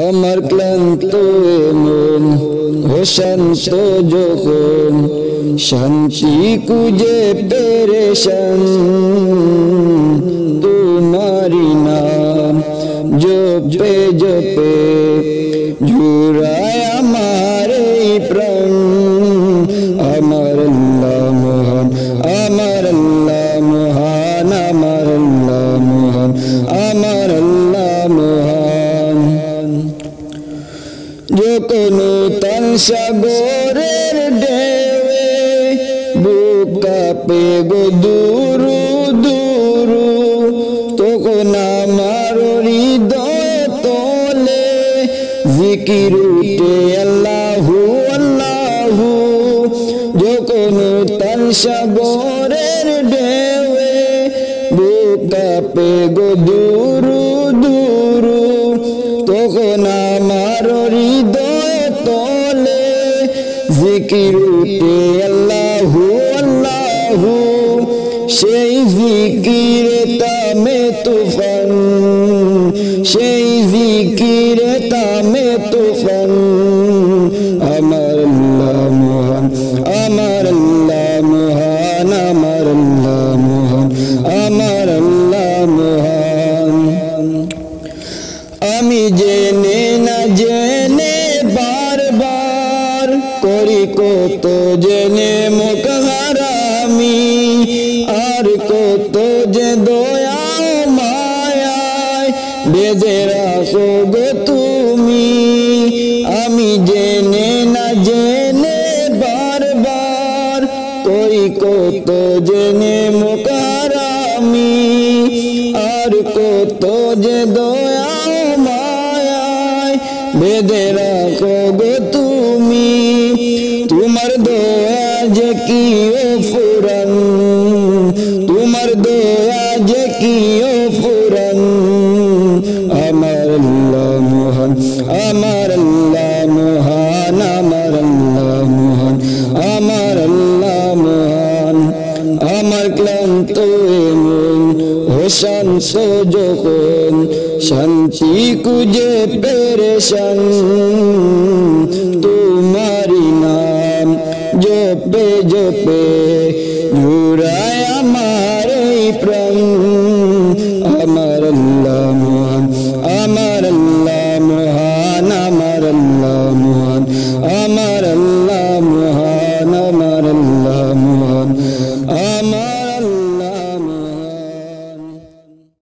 আমার ক্লান্ত মন ও শান্ত যখন শান্তি খুঁজে পেরেশান তোমারি নাম জপে জপে জুড়ায় আমার এই প্রাণ আমার আল্লাহ মহান আমার আল্লাহ মহান আমার আল্লাহ মহান আমার আল্লাহ মহান যখন তার সাগরের ঢেউয়ে বুক কাঁপে গো দুরু দুরু তখন আমার হৃদয় তলে জিকির উঠে আল্লাহু আল্লাহু যখন তার সাগরের ঢেউয়ে বুক কাঁপে গো দুরু দুরু তখন আমার হৃদয় তলে জিকির উঠে আল্লাহু আল্লাহু সেই জিকিরে তামে তুফান সেই জিকিরে তামে তুফান আমার আল্লাহ মহান আমার আল্লাহ মহান আমার আল্লাহ মহান আমার আল্লাহ মহান আমি জেনে না জেনে বারবার করি কত জেনে মুখ হারামি আর কত যে দয়া মায়ায় বেঁধে রাখো গো তুমি আমি জেনে না জেনে বারবার করি কত জেনে মুখ হারামি আর কত যে দয়া মায়ায় বেঁধে রাখো গো তুমি তোমার দয়া যে কি ও ফুরান তোমার দয়া যে কি ও ফুরান আমার আল্লাহ মহান আমার আল্লাহ মহান আমার আল্লাহ মহান আমার আল্লাহ মহান আমার ক্লান্ত মন ও শান্ত যখন শান্তি খুঁজে পেরেশান তোমারি নাম জপে জপে জুড়া